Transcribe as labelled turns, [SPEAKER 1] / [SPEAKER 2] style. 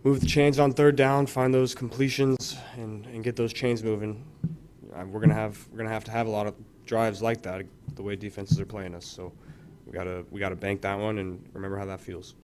[SPEAKER 1] move the chains on third down, find those completions, and get those chains moving. We're gonna have to have a lot of drives like that, the way defenses are playing us. So we gotta bank that one and remember how that feels.